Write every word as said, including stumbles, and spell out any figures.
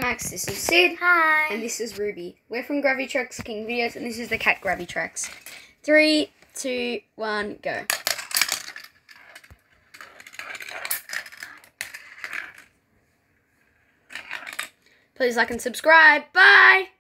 Max, this is Sid. Hi. And this is Ruby. We're from Gravitrax King Videos, and this is the cat Gravitrax. Three, two, one, go. Please like and subscribe. Bye!